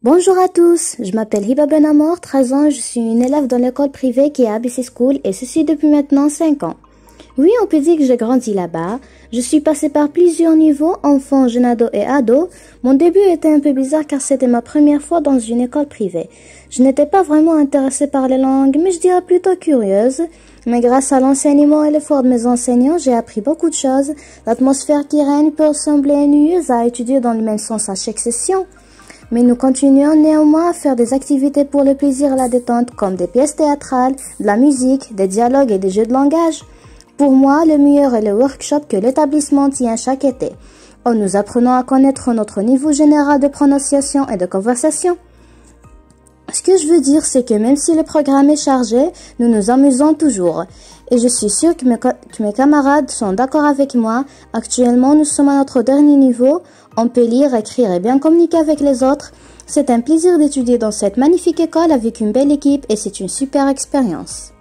Bonjour à tous, je m'appelle Hiba Benamor, 13 ans, je suis une élève dans l'école privée qui est ABC School et ceci depuis maintenant 5 ans. Oui, on peut dire que j'ai grandi là-bas. Je suis passée par plusieurs niveaux, enfant, jeune ado et ado. Mon début était un peu bizarre car c'était ma première fois dans une école privée. Je n'étais pas vraiment intéressée par les langues, mais je dirais plutôt curieuse. Mais grâce à l'enseignement et l'effort de mes enseignants, j'ai appris beaucoup de choses. L'atmosphère qui règne peut sembler ennuyeuse à étudier dans le même sens à chaque session. Mais nous continuons néanmoins à faire des activités pour le plaisir et la détente, comme des pièces théâtrales, de la musique, des dialogues et des jeux de langage. Pour moi, le meilleur est le workshop que l'établissement tient chaque été. Nous apprenons à connaître notre niveau général de prononciation et de conversation. Ce que je veux dire, c'est que même si le programme est chargé, nous nous amusons toujours. Et je suis sûre que mes camarades sont d'accord avec moi. Actuellement, nous sommes à notre dernier niveau. On peut lire, écrire et bien communiquer avec les autres. C'est un plaisir d'étudier dans cette magnifique école avec une belle équipe et c'est une super expérience.